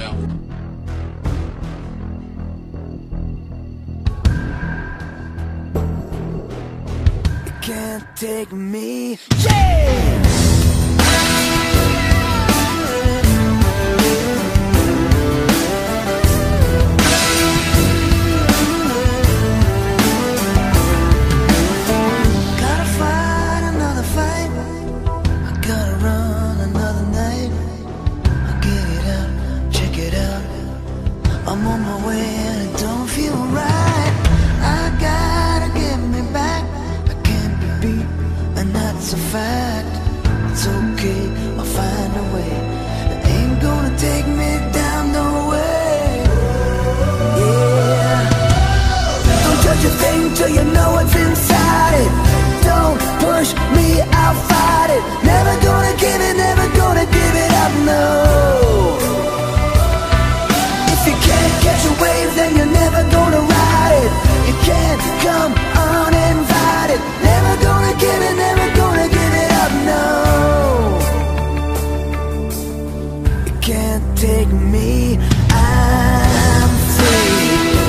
now. You can't take me, yeah! I'm on my way and it don't feel right. I gotta get me back. I can't be beat, and that's a fact. It's okay, I'll find a way. It ain't gonna take me down, no way. Yeah. Don't touch a thing till you know what's inside it. Don't push me, I'll fight it. Never gonna give it, never gonna give it up, no. If you can't catch a wave, then you're never gonna ride it. You can't come uninvited. Never gonna give it, never gonna give it up, no. You can't take me, I'm free.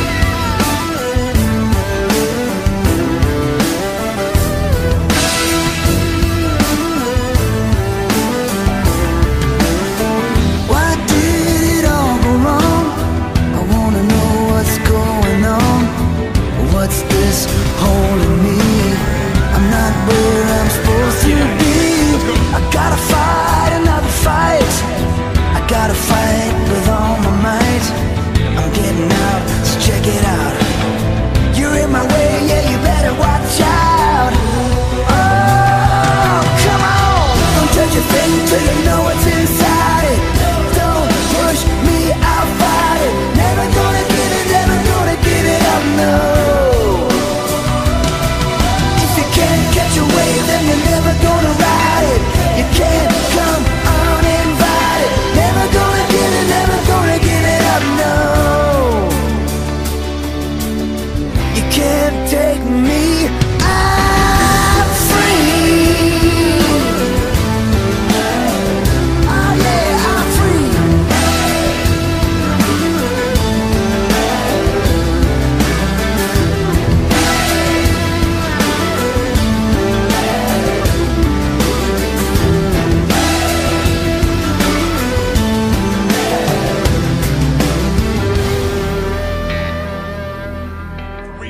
What's this holding me? I'm not where I'm supposed to be. I gotta fight another fight. I gotta fight with all my might. I'm getting out, so check it out. You're in my way, yeah, you better watch out. Oh, come on. Don't touch a thing till you know what's inside it. Don't push me, I'll fight it. Never gonna give it, never gonna give it up, no. Catch a wave, then you're never gonna ride it. You can't come uninvited. Never gonna give it, never gonna give it up, no. You can't take me, I'm free. Oh yeah, I'm free.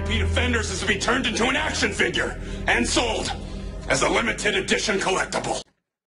Offenders is to be turned into an action figure and sold as a limited edition collectible.